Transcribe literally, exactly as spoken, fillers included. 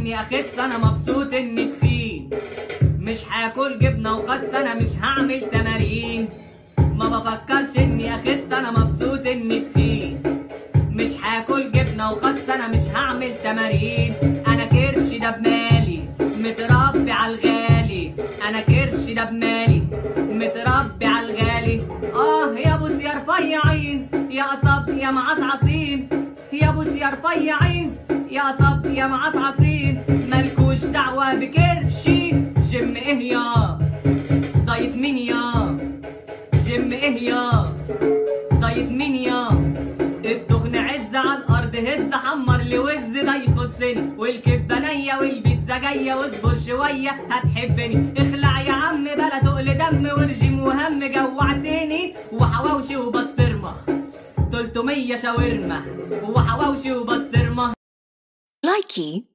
اني اخس، انا مبسوط اني تخين. مش هاكل جبنه وخس، انا مش هعمل تمارين. ما بفكرش اني اخس، انا مبسوط اني تخين. مش هاكل جبنه وخس، انا مش هعمل تمارين. انا كرشي ده بمالي متربي على الغالي. انا كرشي ده بمالي متربي على الغالي. اه يا بوس يا رفيعين يا قصب يا معصعصين. يا بوس يا رفيعين يا قصب يا معصعصين. مالكوش دعوه بكرشي. جيم ايه يا دايت مين يا؟ جيم ايه يا دايت مين يا؟ الدهن عز على الارض هز، حمر لي وز ده يخصني. والكبه نيه والبيتزا جايه، واصبر شويه هتحبني. اخلع يا عم بلا تقل دم ورجيم وهم، جوعتني. وحواوشي وبسطرمه تلتمية شاورما، وحواوشي وبسطرمه. لايكي